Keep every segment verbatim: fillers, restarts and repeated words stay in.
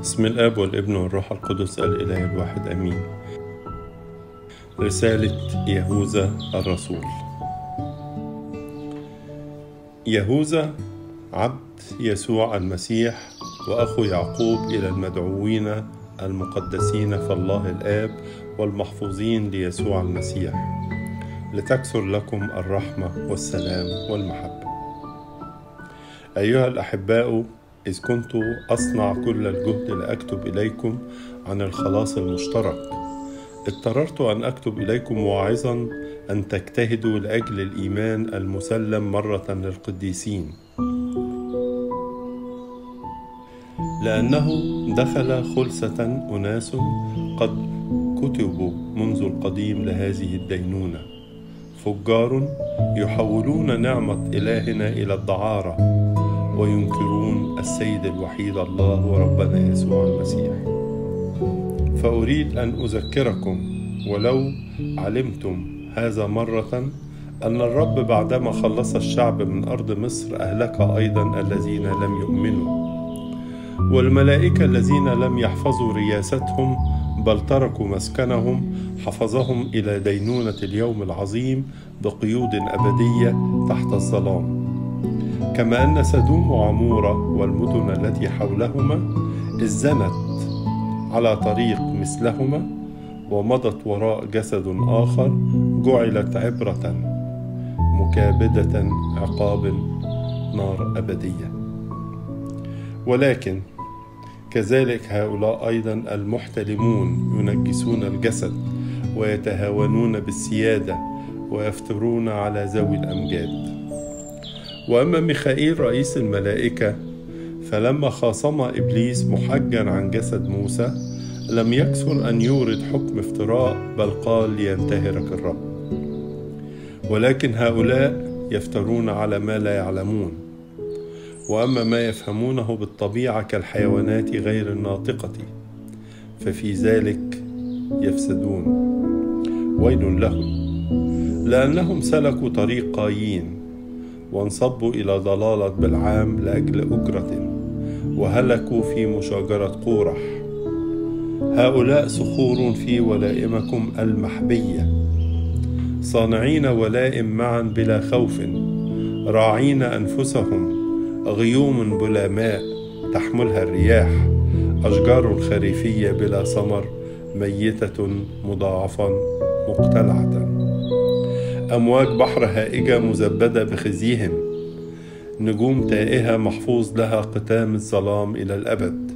بسم الآب والابن والروح القدس الإله الواحد آمين. رسالة يهوذا الرسول. يهوذا عبد يسوع المسيح وأخو يعقوب، إلى المدعوين المقدسين في الله الآب والمحفوظين ليسوع المسيح، لتكثر لكم الرحمة والسلام والمحبة. أيها الأحباء، إذ كنت أصنع كل الجهد لأكتب إليكم عن الخلاص المشترك، اضطررت أن أكتب إليكم واعظا أن تجتهدوا لأجل الإيمان المسلم مرة للقديسين، لأنه دخل خلسة أناس قد كتبوا منذ القديم لهذه الدينونة، فجار يحولون نعمة إلهنا إلى الدعارة وينكرون السيد الوحيد الله وربنا يسوع المسيح. فأريد أن أذكركم، ولو علمتم هذا مرة، أن الرب بعدما خلص الشعب من أرض مصر أهلك أيضا الذين لم يؤمنوا، والملائكة الذين لم يحفظوا رياستهم بل تركوا مسكنهم حفظهم إلى دينونة اليوم العظيم بقيود أبدية تحت الظلام. كما أن سدوم وعمورة والمدن التي حولهما إذ زنت على طريق مثلهما ومضت وراء جسد آخر جعلت عبرة مكابدة عقاب نار أبدية. ولكن كذلك هؤلاء أيضا المحتلمون ينجسون الجسد ويتهاونون بالسيادة ويفترون على ذوي الأمجاد. وأما ميخائيل رئيس الملائكة فلما خاصم إبليس محجا عن جسد موسى لم يكسر أن يورد حكم افتراء، بل قال لينتهرك الرب. ولكن هؤلاء يفترون على ما لا يعلمون، وأما ما يفهمونه بالطبيعة كالحيوانات غير الناطقة ففي ذلك يفسدون. ويل لهم، لأنهم سلكوا طريق قايين وانصبوا إلى ضلالة بالعام لأجل أجرة، وهلكوا في مشاجرة قورح. هؤلاء صخور في ولائمكم المحبية، صانعين ولائم معا بلا خوف، راعين أنفسهم، غيوم بلا ماء تحملها الرياح، أشجار خريفية بلا ثمر، ميتة مضاعفا مقتلعة، أمواج بحر هائجة مزبدة بخزيهم، نجوم تائهة محفوظ لها قتام الظلام إلى الأبد.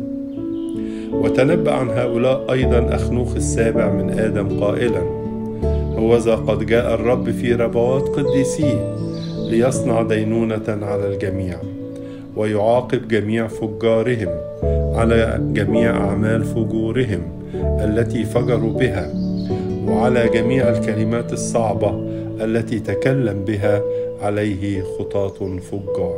وتنبأ عن هؤلاء أيضا أخنوخ السابع من آدم قائلا: هوذا قد جاء الرب في ربوات قديسيه ليصنع دينونة على الجميع، ويعاقب جميع فجارهم على جميع أعمال فجورهم التي فجروا بها، وعلى جميع الكلمات الصعبة التي تكلم بها عليه خطاة فجار.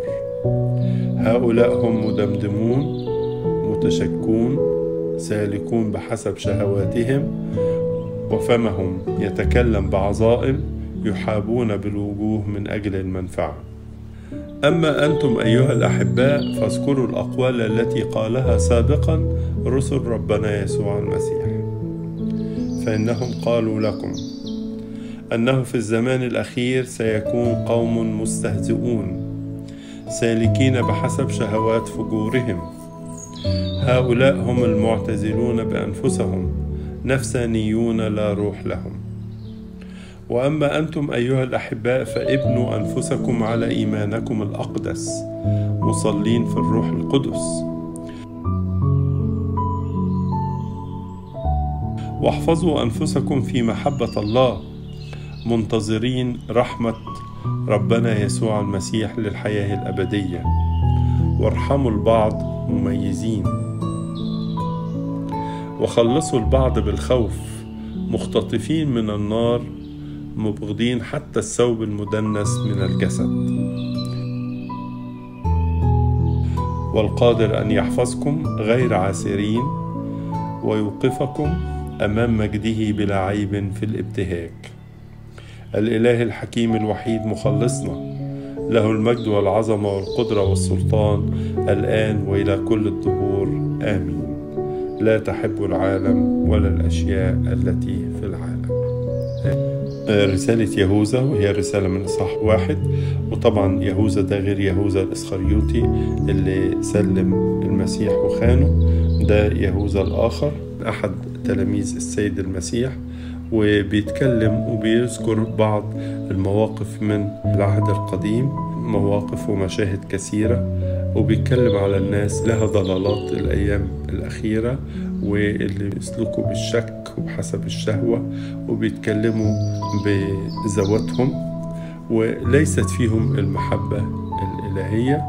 هؤلاء هم مدمدمون متشكون سالكون بحسب شهواتهم، وفمهم يتكلم بعظائم، يحابون بالوجوه من أجل المنفعة. أما أنتم أيها الأحباء فاذكروا الأقوال التي قالها سابقا رسل ربنا يسوع المسيح، فإنهم قالوا لكم أنه في الزمان الأخير سيكون قوم مستهزئون سالكين بحسب شهوات فجورهم. هؤلاء هم المعتزلون بأنفسهم، نفسانيون لا روح لهم. وأما أنتم أيها الأحباء فابنوا أنفسكم على إيمانكم الأقدس، مصلين في الروح القدس، واحفظوا أنفسكم في محبة الله، منتظرين رحمة ربنا يسوع المسيح للحياة الأبدية. وارحموا البعض مميزين، وخلصوا البعض بالخوف، مختطفين من النار، مبغضين حتى الثوب المدنس من الجسد. والقادر أن يحفظكم غير عاسرين ويوقفكم أمام مجده بلا عيب في الابتهاج. الإله الحكيم الوحيد مخلصنا، له المجد والعظمة والقدرة والسلطان الآن وإلى كل الدهور آمين. لا تحب العالم ولا الأشياء التي في العالم. رسالة يهوذا، وهي رسالة من إصحاح واحد. وطبعا يهوذا ده غير يهوذا الإسخريوطي اللي سلم المسيح وخانه، ده يهوذا الآخر أحد تلاميذ السيد المسيح، وبيتكلم وبيذكر بعض المواقف من العهد القديم، مواقف ومشاهد كثيرة، وبيتكلم على الناس لها ضلالات الأيام الأخيرة واللي يسلكوا بالشك وبحسب الشهوة وبيتكلموا بذواتهم وليست فيهم المحبة الإلهية.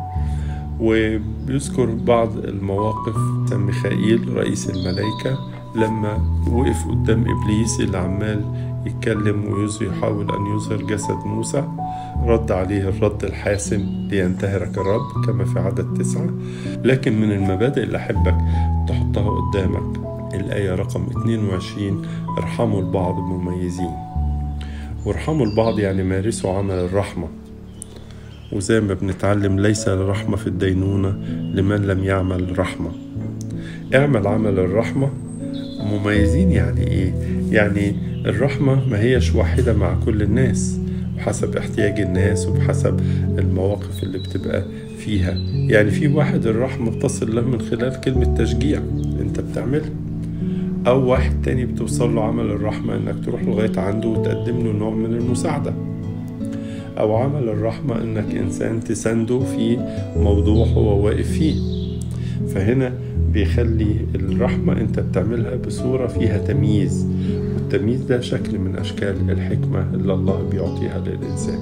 وبيذكر بعض المواقف ميخائيل رئيس الملائكة لما وقف قدام إبليس اللي عمال يتكلم ويحاول أن يظهر جسد موسى، رد عليه الرد الحاسم: لينتهرك الرب، كما في عدد تسعة. لكن من المبادئ اللي أحبك تحطها قدامك الآية رقم اتنين وعشرين: ارحموا البعض مميزين. وارحموا البعض يعني مارسوا عمل الرحمة، وزي ما بنتعلم ليس الرحمة في الدينونة لمن لم يعمل رحمة. اعمل عمل الرحمة. مميزين يعني ايه؟ يعني الرحمة ما هيش واحدة مع كل الناس، بحسب احتياج الناس وبحسب المواقف اللي بتبقى فيها. يعني في واحد الرحمة بتصل له من خلال كلمة تشجيع انت بتعملها، او واحد تاني بتوصل له عمل الرحمة انك تروح لغاية عنده وتقدم له نوع من المساعدة، او عمل الرحمة انك انسان تسنده في موضوع هو واقف فيه. فهنا بيخلي الرحمة انت بتعملها بصورة فيها تمييز، والتمييز ده شكل من اشكال الحكمة اللي الله بيعطيها للانسان.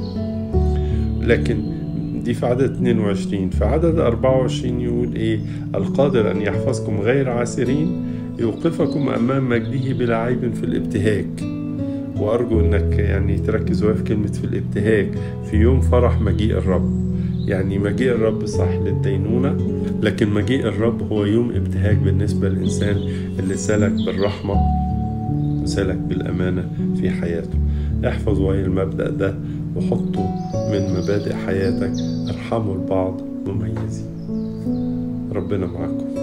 لكن دي في عدد اتنين وعشرين. في عدد اربعة وعشرين يقول ايه؟ القادر ان يحفظكم غير عاسرين، يوقفكم امام مجده بلا عيب في الابتهاج. وارجو انك يعني تركز في كلمة في الابتهاج، في يوم فرح مجيء الرب. يعني مجيء الرب صح للدينونة، لكن مجيء الرب هو يوم ابتهاج بالنسبة للإنسان اللي سلك بالرحمة وسلك بالأمانة في حياته. احفظ وهي المبدأ ده وحطه من مبادئ حياتك. ارحموا البعض مميزين. ربنا معكم.